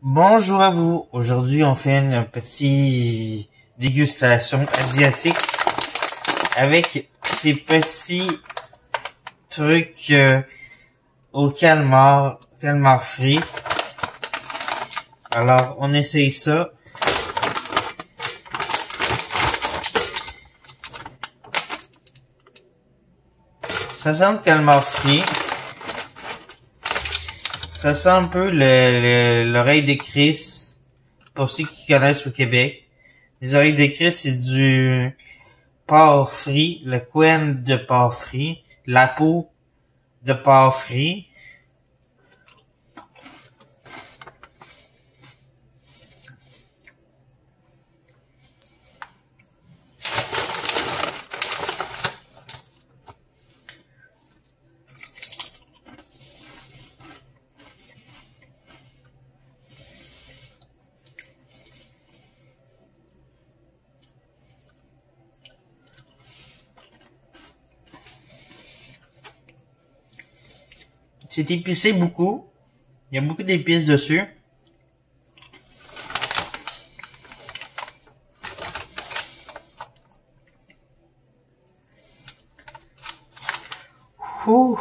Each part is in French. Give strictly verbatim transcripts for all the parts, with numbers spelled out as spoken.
Bonjour à vous. Aujourd'hui, on fait une petite dégustation asiatique avec ces petits trucs euh, au calmar, calmar frit. Alors, on essaye ça. Ça sent le calmar frit. Ça sent un peu l'oreille de Chris, pour ceux qui connaissent au Québec. Les oreilles de Chris, c'est du porc frit, le quen de porc frit, la peau de porc frit. C'est épicé beaucoup. Il y a beaucoup d'épices dessus. Ouh.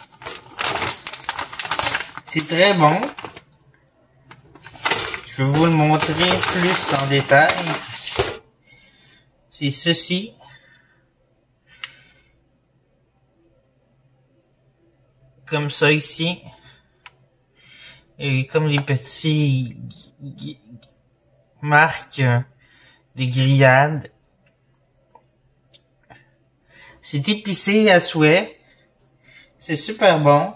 C'est très bon. Je vais vous le montrer plus en détail. C'est ceci. Comme ça ici. Et comme les petits marques des grillades. C'est épicé à souhait. C'est super bon.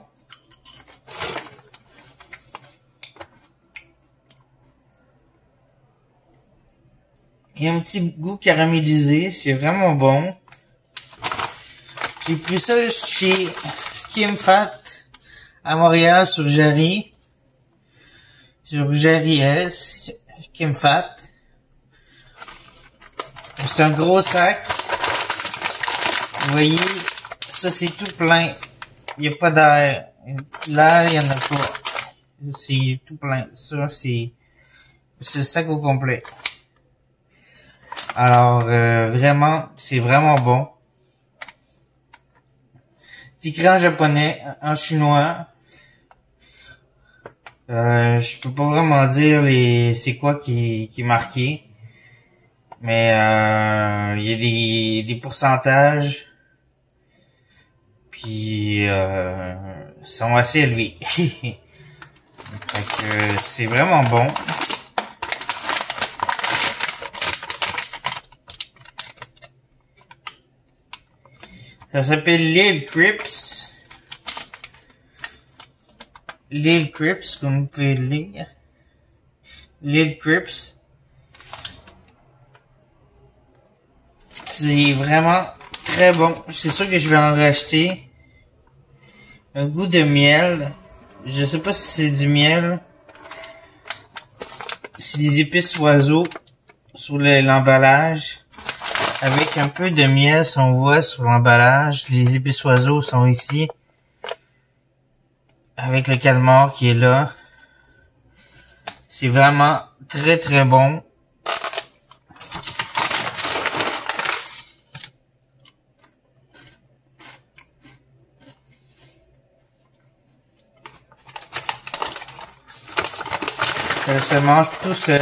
Il y a un petit goût caramélisé. C'est vraiment bon. J'ai pris ça chez Kim Fat à Montréal sur Jarry. Sur Jarry S. Kim Fat. C'est un gros sac. Vous voyez, ça c'est tout plein. Il n'y a pas d'air. Là, il n'y en a pas. C'est tout plein. Ça, c'est c'est le sac au complet. Alors, euh, vraiment, c'est vraiment bon. C'est écrit en japonais, en chinois. Euh, je peux pas vraiment dire les c'est quoi qui, qui est marqué. Mais euh, il y a des, des pourcentages. Puis euh, sont assez élevés. Fait que c'est vraiment bon. Ça s'appelle Lil Crips. Lil Crips, comme vous pouvez le lire. Lil Crips. C'est vraiment très bon. C'est sûr que je vais en racheter. Un goût de miel. Je sais pas si c'est du miel. C'est des épices oiseaux sur l'emballage. Avec un peu de miel, si on voit sur l'emballage. Les épices oiseaux sont ici. Avec le calmar qui est là. C'est vraiment très très bon. Ça se mange tout seul.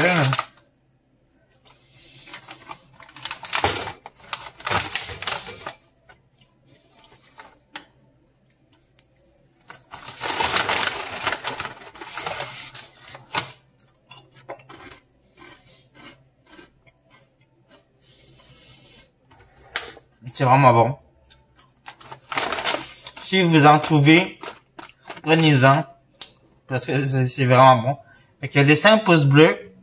C'est vraiment bon. Si vous en trouvez, prenez-en. Parce que c'est vraiment bon. Fait que laissez un pouce bleu.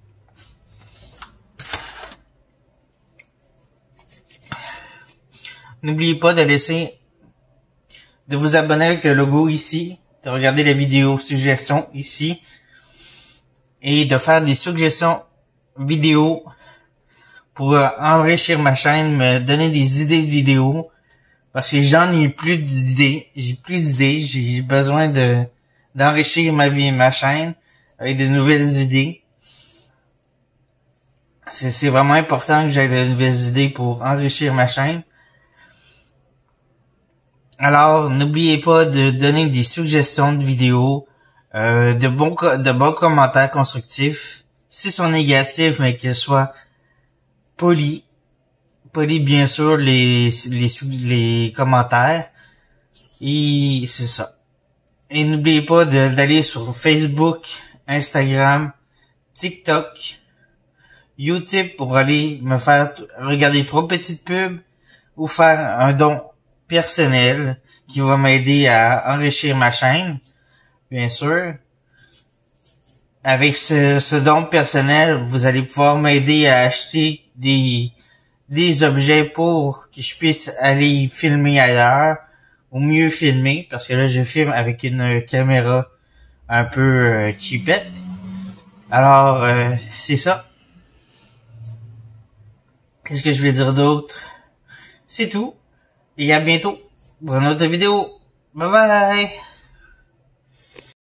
N'oubliez pas de laisser, de vous abonner avec le logo ici, de regarder les vidéos suggestions ici, et de faire des suggestions vidéo pour euh, enrichir ma chaîne, me donner des idées de vidéos, parce que j'en ai plus d'idées, j'ai plus d'idées, j'ai besoin de d'enrichir ma vie, ma chaîne. avec de nouvelles idées. C'est vraiment important que j'aie de nouvelles idées pour enrichir ma chaîne. Alors, n'oubliez pas de donner des suggestions de vidéos, euh, de bons de bons commentaires constructifs. S'ils sont négatifs, mais qu'ils soient polis. Polis, bien sûr, les, les, les commentaires. Et c'est ça. Et n'oubliez pas d'aller sur Facebook, Instagram, TikTok, YouTube pour aller me faire regarder trois petites pubs ou faire un don personnel qui va m'aider à enrichir ma chaîne, bien sûr. Avec ce, ce don personnel, vous allez pouvoir m'aider à acheter des des objets pour que je puisse aller filmer ailleurs, ou mieux filmer, parce que là je filme avec une caméra un peu euh, cheapette. Alors, euh, c'est ça. Qu'est-ce que je vais dire d'autre? C'est tout. Et à bientôt pour une autre vidéo. Bye bye!